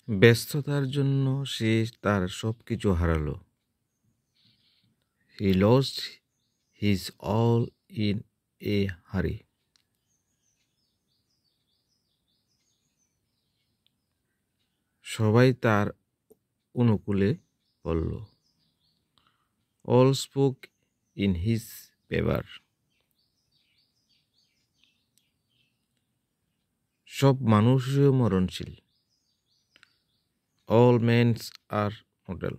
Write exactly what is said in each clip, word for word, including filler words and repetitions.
ব্যস্ততার জন্য সে তার সব কিছু হারালো। He lost his all in a hurry. সবাই তার অনুকূলে বলল। All spoke in his favor. সব মানুষই মরণশীল। All men are mortal.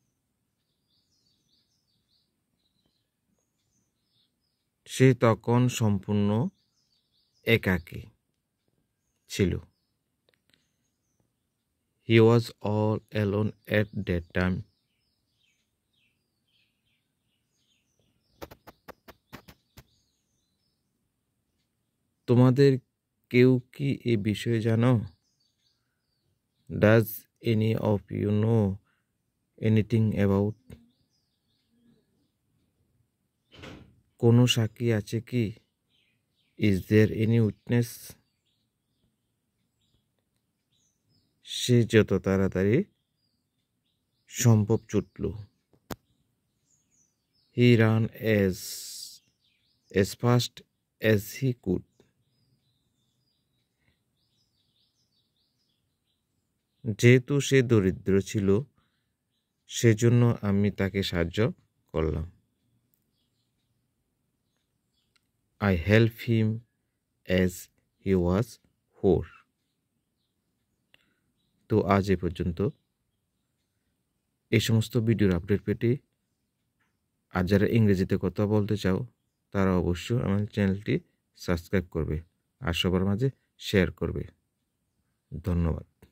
সে তখন সম্পূর্ণ একাকী ছিল। He was all alone at that time. তোমাদের কেউ কি এ বিষয়ে জানো? Does any of you know anything about? কোনো সাক্ষী আছে কি? Is there any witness? সে যত তাড়াতাড়ি সম্ভব ছুটল। He ran as as fast as he could. যেহেতু সে দরিদ্র ছিল, সেজন্য আমি তাকে সাহায্য করলাম। I helped him as he was poor. তো আজ এ পর্যন্ত। এই সমস্ত ভিডিওর আপডেট পেতে আর যারা ইংরেজিতে কথা বলতে চাও তারা অবশ্যই আমার চ্যানেলটি সাবস্ক্রাইব করবে আর সবার মাঝে শেয়ার করবে। ধন্যবাদ।